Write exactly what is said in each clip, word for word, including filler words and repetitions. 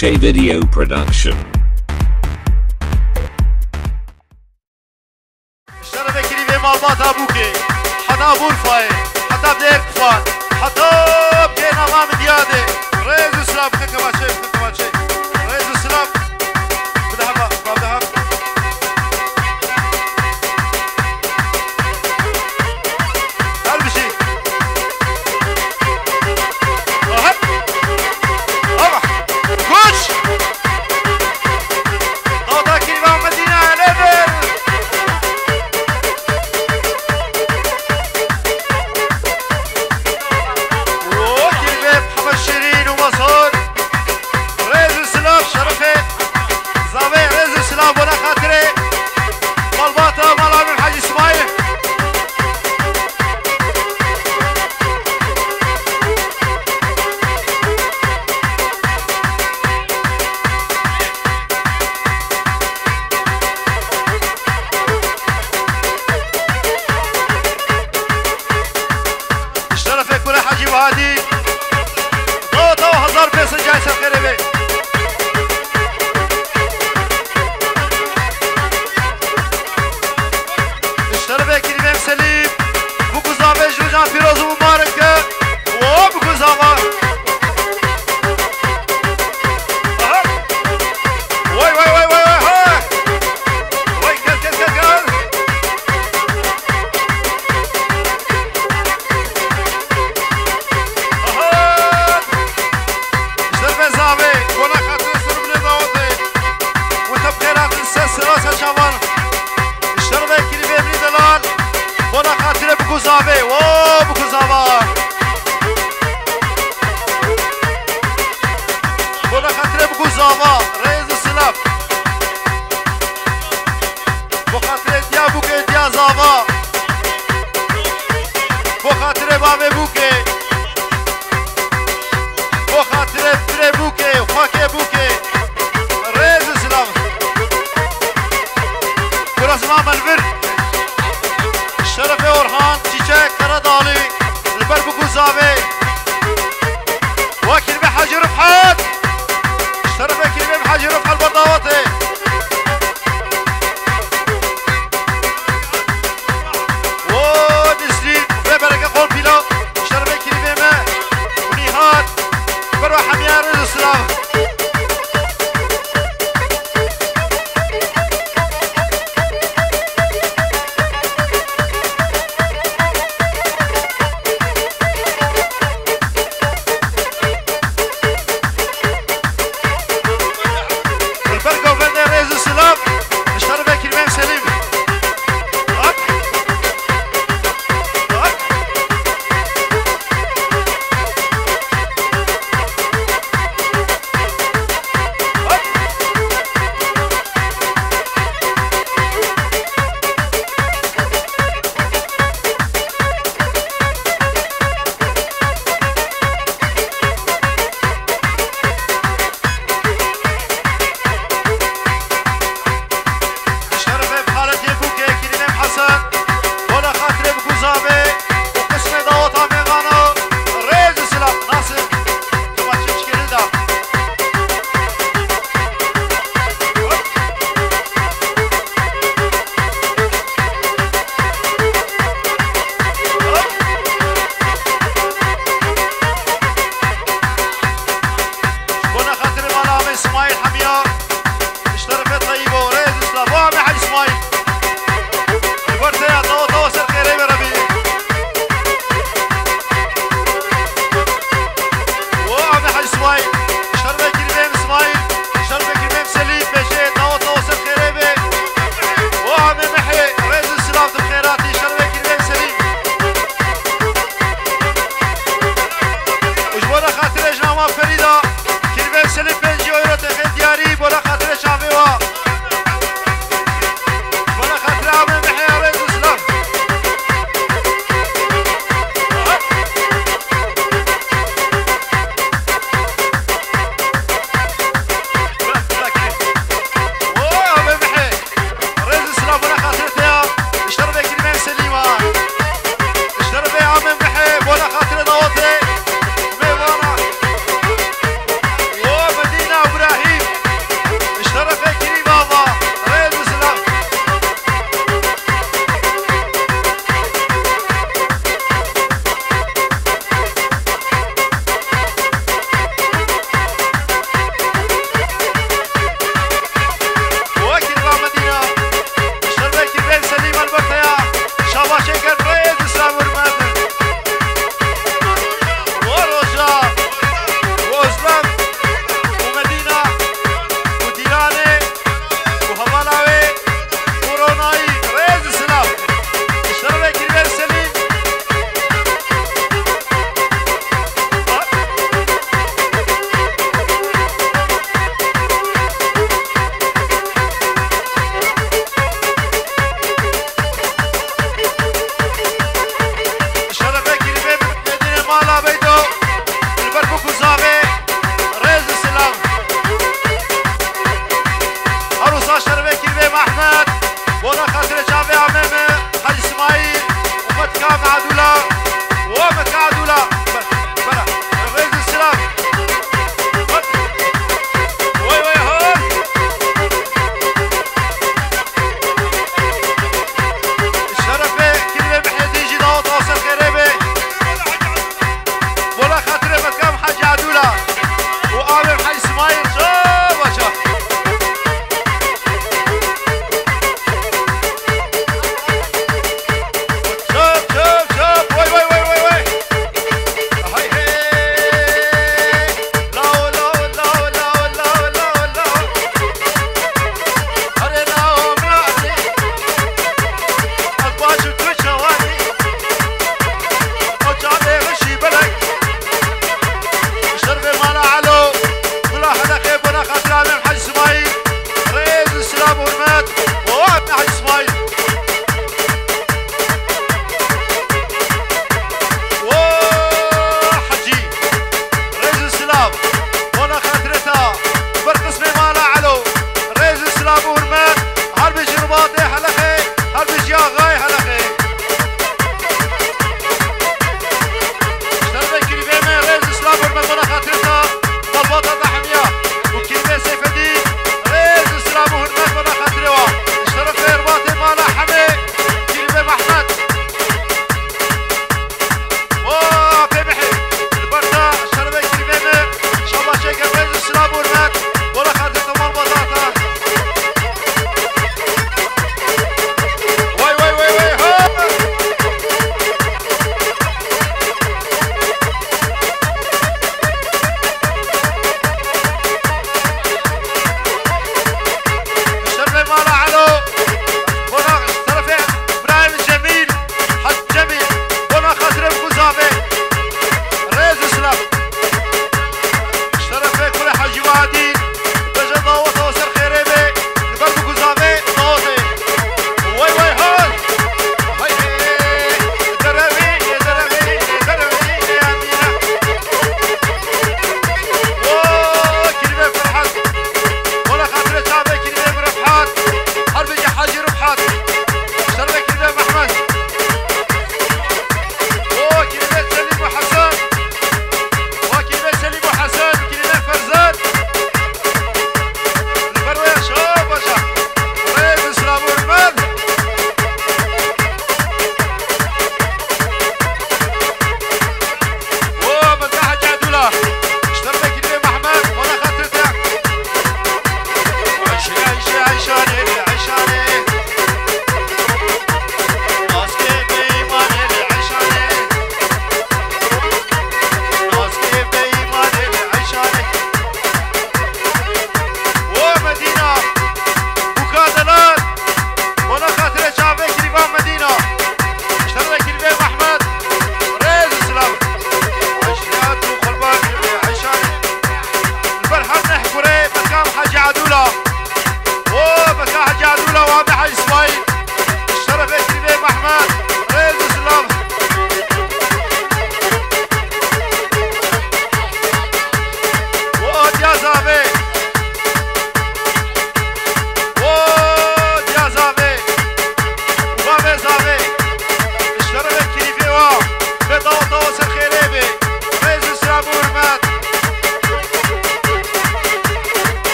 Che Video Production. اشترى كريمة مالبات أبوكي حتى بورفاي حتى بديك فان حتى بكينا ما مديادة رئيس السلام كما شيء كما شيء رئيس السلام بدها ما بدها قلب شيء أهب أبح كوش نوضة كريمة مدينة ليفل وهادي ضو ضو هزار بيس جاي سفيري بي اشترى بي كريم سليم بوكو زابي جوجان فيروز ومبارك و بوكو زابا واي واي واي واي واي واي كل كل كل كل بوكوزافي واو بوكوزافا بونا خاطر بوكوزافا رئيس السلاف بوخاطر ديا بوكي ديا زافا بوخاطر بابي بوكي بوخاطر فري بوكي وخاكي بوكي رئيس السلاف كراس ماما البر شرف اورهان چیچک کردالی البر بگوزاوی وكيل بحاجي رفحات شرف وكيل بحاجي رفح البرداواتي ونسلين وفي بركة قول بيلا شرف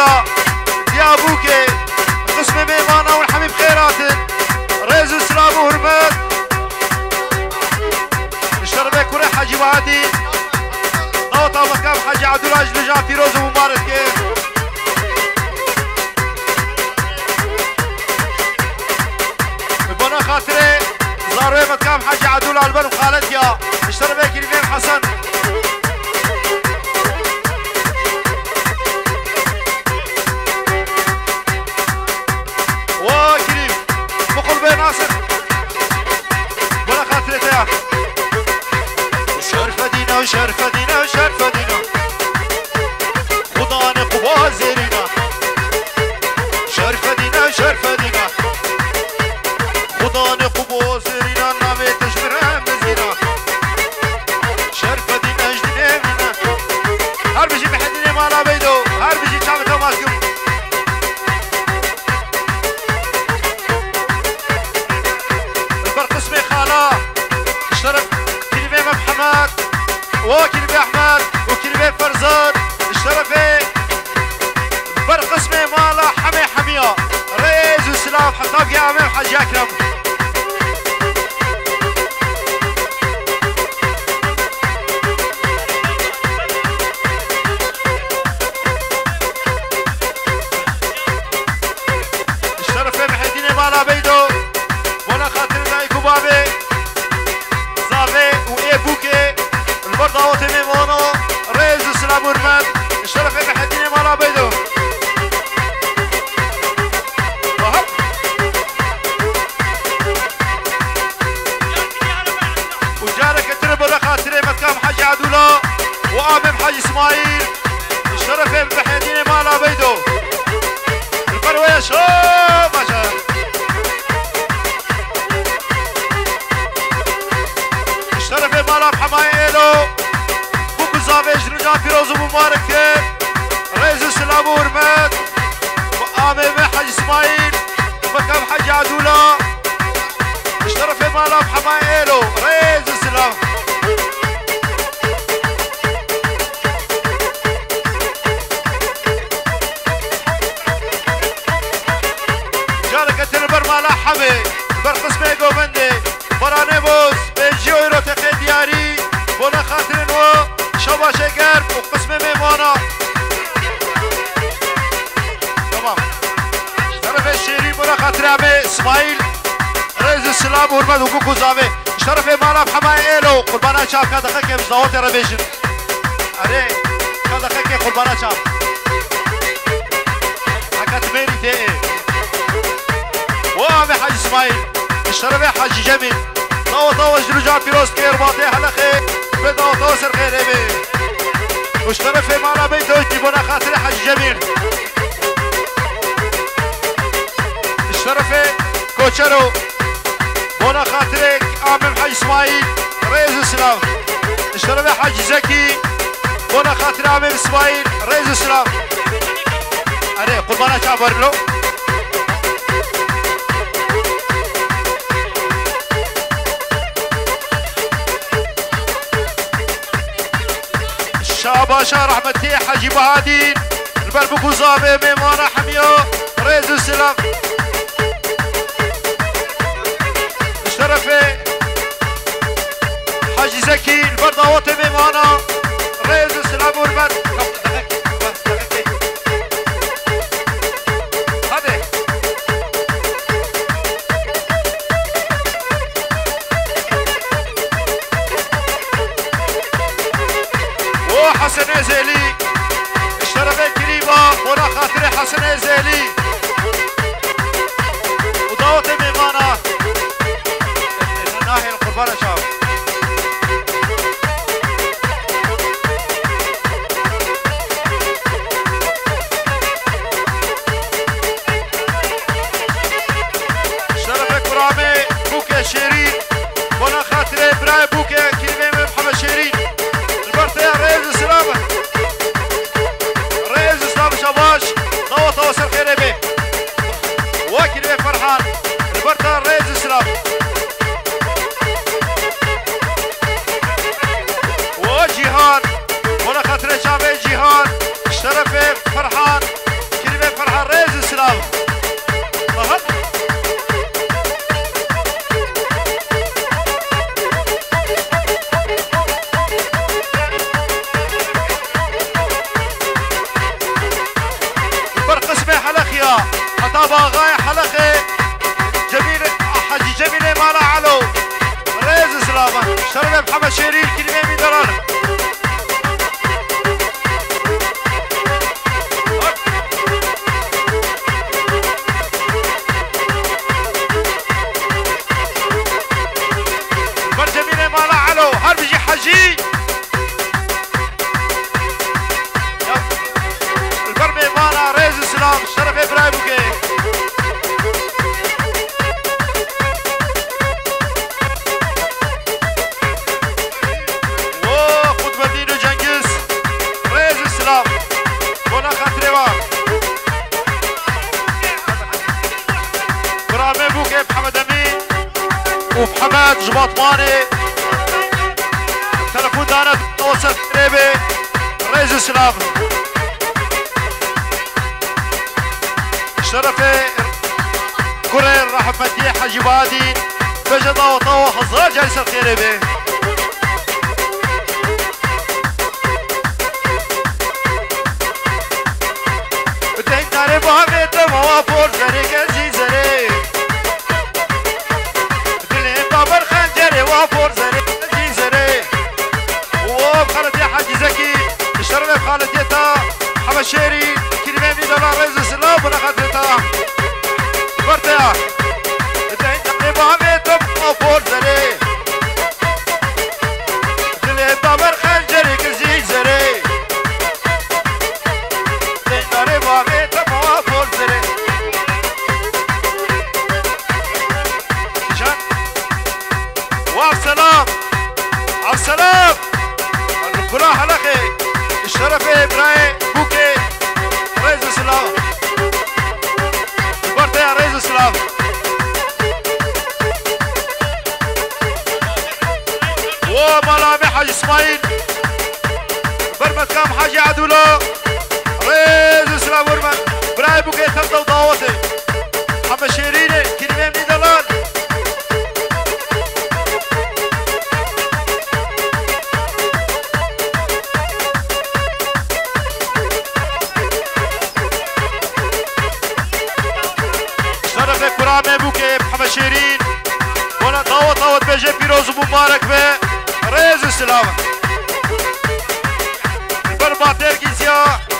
عدولا ديابوكي قسم ميمانة والحميم خيرات ريز وسلام وهرمات الشربة كوري حاجي وهادي نوطة مكان حاجي عدولا جلجان فيروز ومبارك كيف بنا خاطري زاروي مكان حاجي عدولا البن وخالتيا الشربة كريمين حسن ناصر ولا خاطرتها وشرفة دينا وشرفة دينا وشرفة دينا خضاني قبا زيرينا شرفة دينا وشرفة دينا خضاني قبا زيرينا نامي تجمرها مزينا شرفة دينا جدينا منا هر بيجي بحديني مالا بيدو هر بيجي شامتها ماسكم اشترك كلمة محمد وكلمة أحمد وكلمة فرزان اشترفي فرق اسمي مالا حمي حمية ريز وسلام حطاب يا عمي حاج أكرم اشترفي محيديني مالا بيدو وانا خاطر دايكو بابي وإيبوكي البرداوات ميمونو ريز وسلام ورمات الشرفة بحديني مالا بيدو وجارك التربة خاطري مكام حاج عدولا وآمم حاج اسماعيل الشرفة بحديني مالا بيدو البروية شو ما شاء شرفي مالا بحمايلو بوكو زافيج رجع فيروز ومبارك ريز السلام ورمات وآمم حاج اسماعيل ومكام حاج عدولا شرفي مالا بحمايلو ريز السلام جارك التنبر مالا حمي برقسمي قومندي براني بوز بيجيو يروتقي دياري بونا خاطرين و شبا شقر وقسم ميمانا تمام شرف الشيري بونا خاطري عمي اسماعيل ريز السلام ورمد وكوكو زامي شرف مالا بحماي ايلو قربانا شاف كان دقيقة بزدوات ربيشن اري كان دقيقة قربانا شاف حكا تميري تي وامي حاج اسماعيل الشرفي حاج جميل طاوة طاوة جلوجان فيروز كير باطي هلا خير بداوة طاوة سر خير ابي واشترفي معنا بيتوتي بنا خاطري حاج جميل الشرفي كوتشرو بنا خاطري آمم حاج اسماعيل ريز السلام الشرفي حاج زكي بنا خاطري آمم اسماعيل ريز السلام اري قربانا شعبر له شاباشا رحمتي حاجي بهادين البربكو زابي ميمانا حميو ريز السلام الشرفي حاجي زكي البرداوات ميمانا ريز السلام ورمت هذه حسن زيلي الشرفة كريمة ولا خاطري حسن زيلي وضوط ميمانة الناحية القربانة شاف زيا حتى باغاي حلقه جميل حجي جميل مالا علو ريز سلاما شرف محمد شيرين كلمه من درار بر جميل مالا علو هر بيجي حجي البرمي مالا ريز سلام شرف ابراهيم بوكي محمد امين ومحمد جباطماني تلفون دانا توصل قريبي رئيس السلام شرفي كورير راح مديح حجي بادي بجدا وطوة حزار جالس القريبي بدين تاري بهمي تموافور زريك الزيزري وافور زري زري وبخالد يا حاج زكي الشرف خالد يتا حمد شيري كلمه من دولار رئيس السلام ولا خدتها برتاح دين تقريبا ميتم وافور زري دلي بابر خنجري كزي زري دين تقريبا ميتم وافور زري والسلام عالسلام الفلاح الاخي الشرف ابراهيم بوكي رئيس السلام البرتة يا رئيس السلام وملامح حاج اسماعيل برمت كام حاجي عدولو رئيس السلام برمت ابراهيم بوكي تبدو دعوتي محمد شيريني كلمه من دلال برامي بوكي محمد شيرين وانا طاوت طاوت بيجي بيروز مبارك به رئيس السلام البرباتير كيزيا